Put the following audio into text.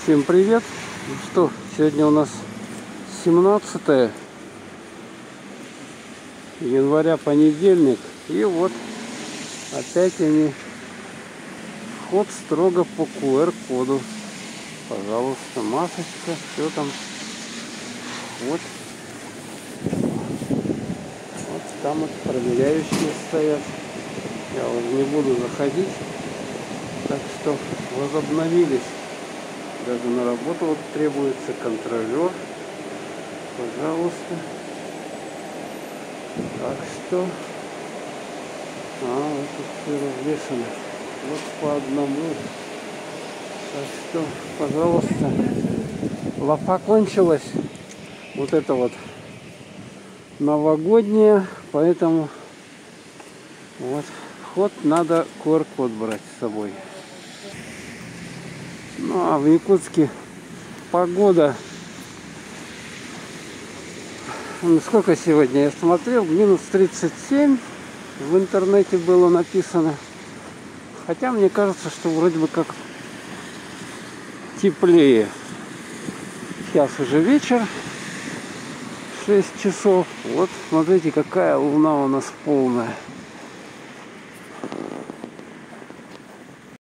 Всем привет! Ну что, сегодня у нас 17 января, понедельник. И вот опять они. Вход строго по QR-коду. Пожалуйста, масочка, все там. Вот. Вот там вот проверяющие стоят. Я уже не буду заходить. Так что возобновились. Даже на работу вот требуется контролер. Пожалуйста. Так что... вот тут все развешено. Вот по одному. Так что, пожалуйста. Лафа кончилась. Вот это вот новогодняя. Поэтому вот вход надо QR-код брать с собой. Ну а в Якутске погода, сколько сегодня я смотрел, минус 37 в интернете было написано. Хотя мне кажется, что вроде бы как теплее. Сейчас уже вечер, 6 часов. Вот смотрите, какая луна у нас полная.